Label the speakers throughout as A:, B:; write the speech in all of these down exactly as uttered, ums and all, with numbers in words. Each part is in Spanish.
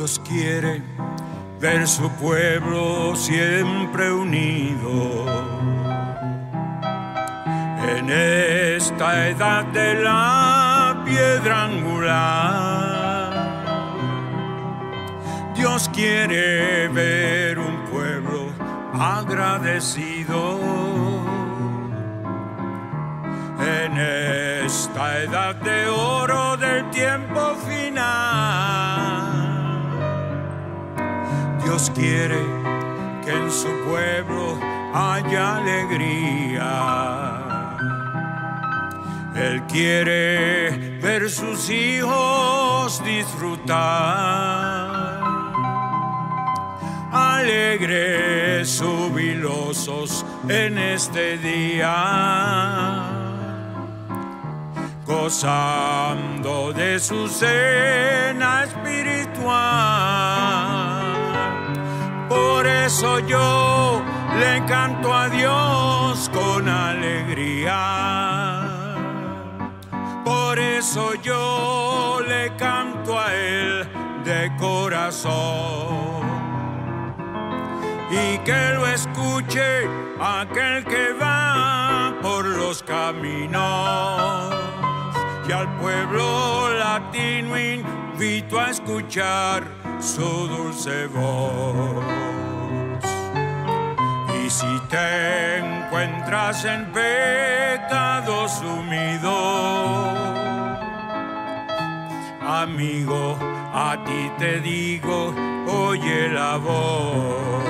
A: Dios quiere ver su pueblo siempre unido. En esta edad de la piedra angular, Dios quiere ver un pueblo agradecido. En esta edad de oro del tiempo final, Dios quiere que en su pueblo haya alegría. Él quiere ver sus hijos disfrutar, alegres, jubilosos en este día, gozando de su cena espiritual. Por eso yo le canto a Dios con alegría. Por eso yo le canto a Él de corazón. Y que lo escuche aquel que va por los caminos. Y al pueblo latino invito a escuchar su dulce voz. Y si te encuentras en pecado sumido, amigo, a ti te digo, oye la voz.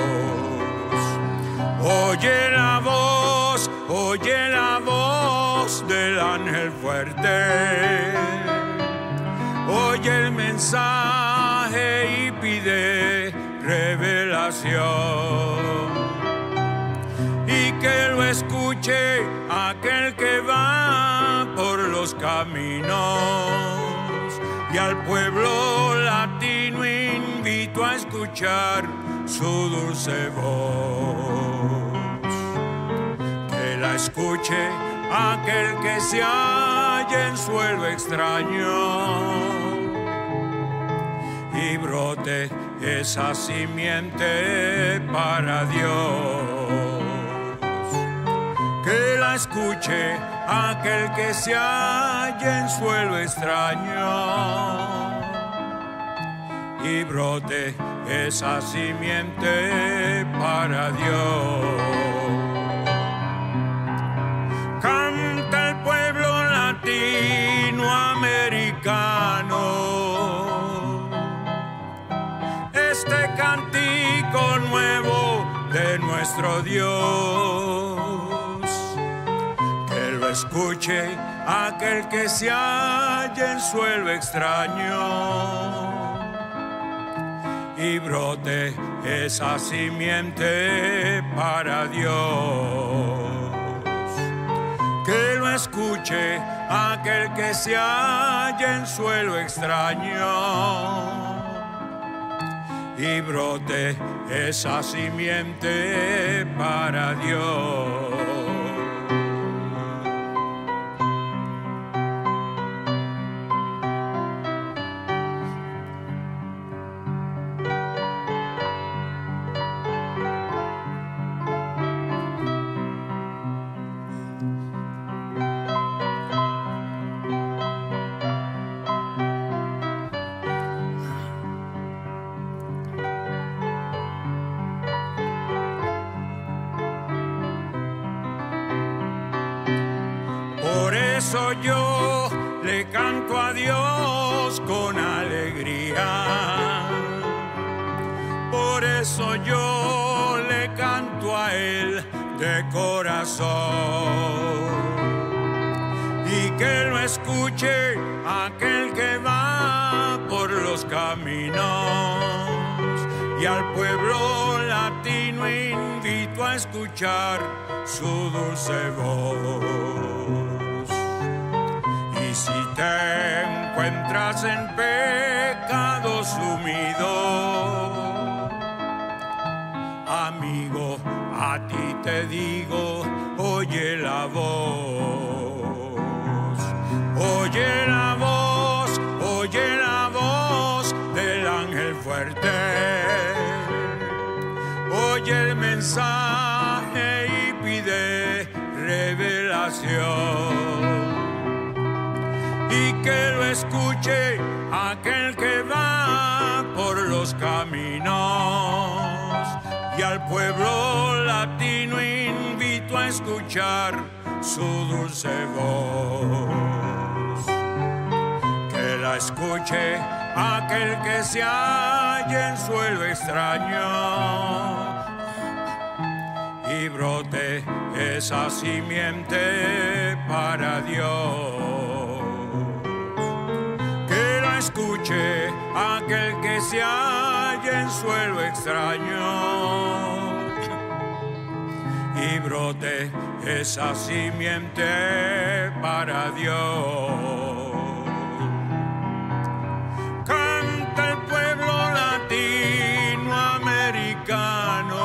A: Oye la voz, oye la voz del ángel fuerte. Oye el mensaje y pide revelación. Y que lo escuche aquel que va por los caminos. Y al pueblo latino invito a escuchar su dulce voz. Que la escuche aquel que se halla en suelo extraño y brote esa simiente para Dios. Que la escuche aquel que se halla en suelo extraño y brote esa simiente para Dios. Canta el pueblo latinoamericano este cántico nuevo de nuestro Dios. Que lo escuche aquel que se halla en suelo extraño y brote esa simiente para Dios. Que lo escuche aquel que se halla en suelo extraño y brote esa simiente para Dios. Por eso yo le canto a Dios con alegría. Por eso yo le canto a Él de corazón. Y que lo escuche aquel que va por los caminos. Y al pueblo latino invito a escuchar su dulce voz. Y si te encuentras en pecado sumido, amigo, a ti te digo, oye la voz. Oye la voz, oye la voz del ángel fuerte. fuerte. Oye el mensaje y pide revelación. Y que lo escuche aquel que va por los caminos. Y al pueblo latino invito a escuchar su dulce voz. Que la escuche aquel que se halla en suelo extraño y brote esa simiente para Dios. Que la escuche aquel que se halla en suelo extraño y brote esa simiente para Dios. Canta el pueblo latinoamericano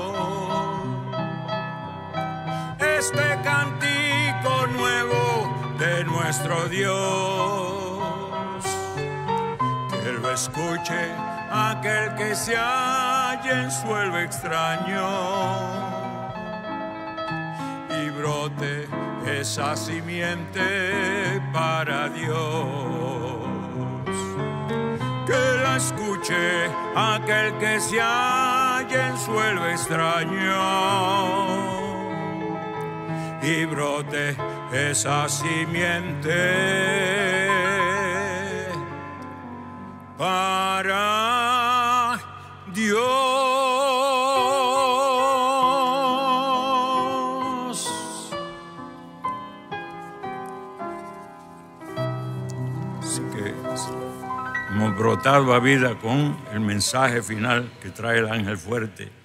A: este cántico nuevo de nuestro Dios. Que lo escuche aquel que se halla en suelo extraño y brote esa simiente para Dios. Que la escuche aquel que se halla en suelo extraño y brote esa simiente para Dios. Así que hemos brotado a vida con el mensaje final que trae el ángel fuerte.